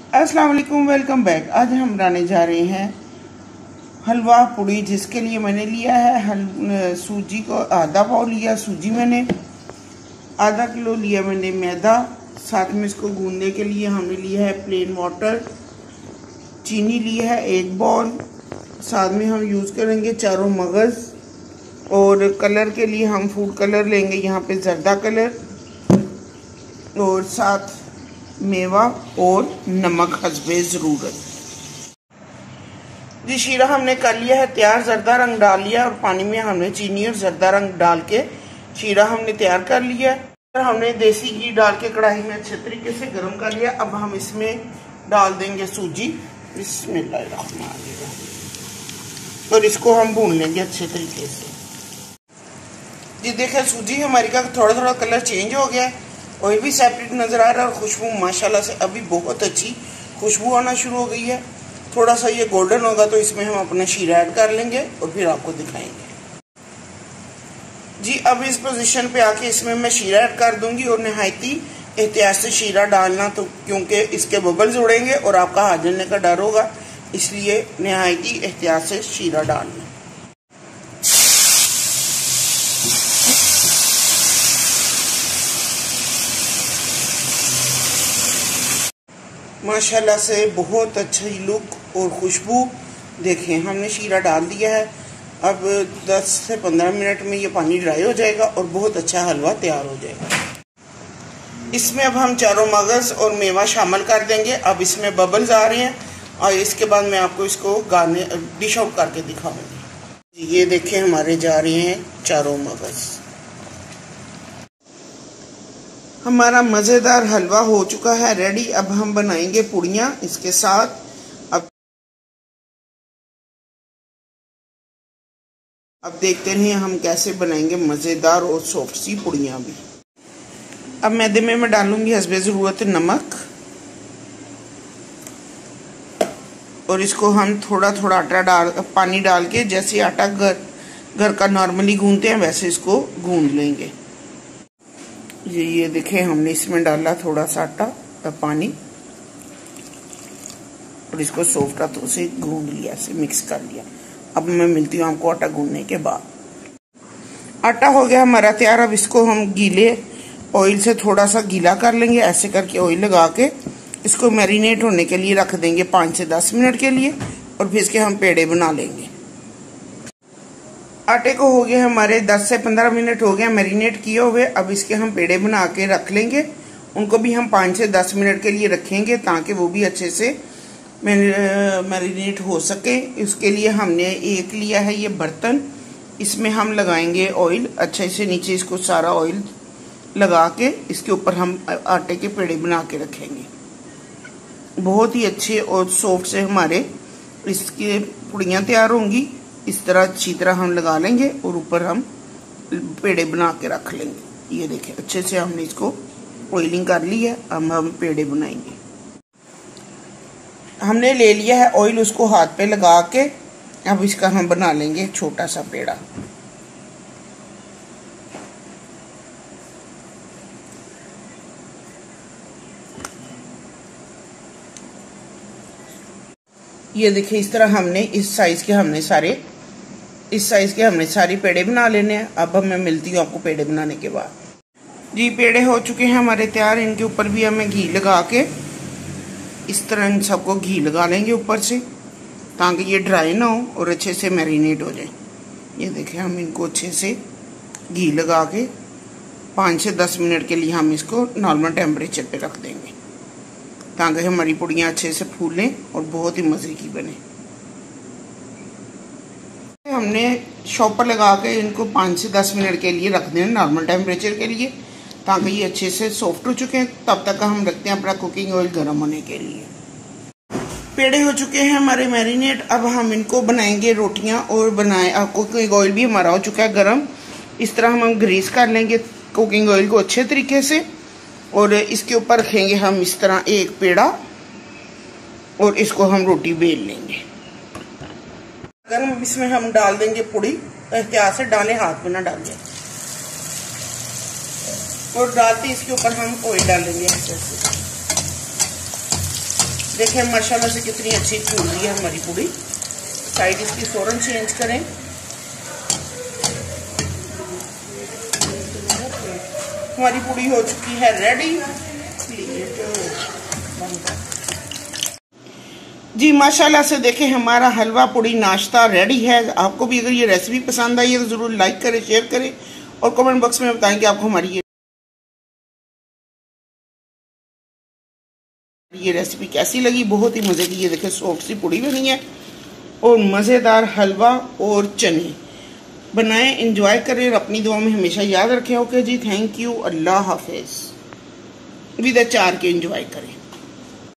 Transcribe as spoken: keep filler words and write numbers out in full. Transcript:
अस्सलाम वालेकुम, welcome back. आज हम बनाने जा रहे हैं हलवा पूड़ी, जिसके लिए मैंने लिया है हल सूजी को आधा पाव लिया सूजी, मैंने आधा किलो लिया मैंने मैदा, साथ में इसको गूंदने के लिए हमने लिया है प्लेन वाटर, चीनी लिया है एक बाउल, साथ में हम यूज़ करेंगे चारों मगज़, और कलर के लिए हम फूड कलर लेंगे यहाँ पे जर्दा कलर, और साथ मेवा और नमक हस्बे ज़रूरत। जी शीरा हमने कर लिया है तैयार, जर्दा रंग डाल लिया और पानी में हमने चीनी और जर्दा रंग डाल के शीरा हमने तैयार कर लिया है। हमने देसी घी डाल के कढ़ाई में अच्छे तरीके से गर्म कर लिया। अब हम इसमें डाल देंगे सूजी, बिस्मिल्लाहिर्रहमानिर्रहीम, और इसको हम भून लेंगे अच्छे तरीके से। जी देखिए सूजी हमारी का थोड़ा थोड़ा कलर चेंज हो गया है, ऑयल भी सेपरेट नज़र आ रहा है और खुशबू माशाल्लाह से अभी बहुत अच्छी खुशबू आना शुरू हो गई है। थोड़ा सा ये गोल्डन होगा तो इसमें हम अपना शीरा ऐड कर लेंगे और फिर आपको दिखाएंगे। जी अब इस पोजीशन पे आके इसमें मैं शीरा ऐड कर दूंगी, और नहायती एहतियात से शीरा डालना, तो क्योंकि इसके बबल्स उड़ेंगे और आपका हाथ जलने का डर होगा, इसलिए नहायती एहतियात से शीरा डालना। माशाल्लाह से बहुत अच्छी लुक और खुशबू। देखें हमने शीरा डाल दिया है। अब दस से पंद्रह मिनट में ये पानी ड्राई हो जाएगा और बहुत अच्छा हलवा तैयार हो जाएगा। इसमें अब हम चारों मगज़ और मेवा शामिल कर देंगे। अब इसमें बबल्स आ रहे हैं और इसके बाद मैं आपको इसको गाने डिश आउट करके दिखाऊंगी। ये देखें हमारे जा रहे हैं चारों मगज़। हमारा मज़ेदार हलवा हो चुका है रेडी। अब हम बनाएंगे पूड़ियाँ इसके साथ। अब अब देखते हैं हम कैसे बनाएंगे मज़ेदार और सॉफ्ट सी पूड़ियाँ भी। अब मैदे में मैं डालूंगी हस्बे ज़रूरत नमक, और इसको हम थोड़ा थोड़ा आटा डाल पानी डाल के, जैसे आटा घर घर का नॉर्मली गूंदते हैं वैसे इसको गूंद लेंगे। ये ये देखें हमने इसमें डाला थोड़ा सा आटा तब पानी, और इसको सॉफ्ट हाथों से गूंद लिया, से मिक्स कर लिया। अब मैं मिलती हूँ आपको आटा गूंदने के बाद। आटा हो गया हमारा तैयार। अब इसको हम गीले ऑयल से थोड़ा सा गीला कर लेंगे, ऐसे करके ऑयल लगा के इसको मैरिनेट होने के लिए रख देंगे पाँच से दस मिनट के लिए, और फिर इसके हम पेड़े बना लेंगे। आटे को हो गए हमारे दस से पंद्रह मिनट हो गया मैरिनेट किए हुए। अब इसके हम पेड़े बना के रख लेंगे। उनको भी हम पाँच से दस मिनट के लिए रखेंगे ताकि वो भी अच्छे से मैरिनेट हो सके। इसके लिए हमने एक लिया है ये बर्तन, इसमें हम लगाएंगे ऑयल अच्छे से, नीचे इसको सारा ऑयल लगा के इसके ऊपर हम आटे के पेड़े बना के रखेंगे। बहुत ही अच्छे और सॉफ्ट से हमारे इसकी पूड़ियाँ तैयार होंगी। इस तरह अच्छी तरह हम लगा लेंगे और ऊपर हम पेड़े बना के रख लेंगे। ये देखें अच्छे से हमने इसको ऑयलिंग कर ली है। अब हम पेड़े बनाएंगे। हमने ले लिया है ऑयल, उसको हाथ पे लगा के अब इसका हम बना लेंगे छोटा सा पेड़ा। ये देखिए इस तरह हमने इस साइज के हमने सारे इस साइज के हमने सारी पेड़े बना लेने हैं। अब मैं मिलती हूँ आपको पेड़े बनाने के बाद। जी पेड़े हो चुके हैं हमारे तैयार। इनके ऊपर भी हमें घी लगा के इस तरह इन सबको घी लगा लेंगे ऊपर से, ताकि ये ड्राई ना हो और अच्छे से मैरिनेट हो जाए। ये देखें हम इनको अच्छे से घी लगा के पाँच से दस मिनट के लिए हम इसको नॉर्मल टेम्परेचर पे रख देंगे, ताकि हमारी पूड़ियाँ अच्छे से फूलें और बहुत ही मज़े की बने। हमने शॉपर लगा के इनको पाँच से दस मिनट के लिए रख देना नॉर्मल टेम्परेचर के लिए, ताकि ये अच्छे से सॉफ्ट हो चुके हैं। तब तक हम रखते हैं अपना कुकिंग ऑयल गर्म होने के लिए। पेड़े हो चुके हैं हमारे मैरिनेट। अब हम इनको बनाएंगे रोटियां, और बनाए कुकिंग ऑयल भी हमारा हो चुका है गर्म। इस तरह हम ग्रीस कर लेंगे कुकिंग ऑयल को अच्छे तरीके से, और इसके ऊपर रखेंगे हम इस तरह एक पेड़ा, और इसको हम रोटी बेल लेंगे। गर्म इसमें हम डाल देंगे पूड़ी, एहतियात से डालें, हाथ में ना डालें, और डालते इसके ऊपर हम ऑयल डालेंगे अच्छे से। देखें माशाल्लाह से कितनी अच्छी फूल रही है हमारी पूड़ी। साइड इसकी फौरन चेंज करें। हमारी पूड़ी हो चुकी है रेडी। जी माशाल्लाह से देखें हमारा हलवा पूड़ी नाश्ता रेडी है। आपको भी अगर ये रेसिपी पसंद आई है तो ज़रूर लाइक करें, शेयर करें और कमेंट बॉक्स में बताएं कि आपको हमारी ये ये रेसिपी कैसी लगी। बहुत ही मज़े की ये देखें सॉफ्ट सी पूड़ी बनी है और मज़ेदार हलवा और चने। बनाएं, एंजॉय करें और अपनी दुआ में हमेशा याद रखें। ओके जी, थैंक यू, अल्लाह हाफिज़। विद अचार के एंजॉय करें।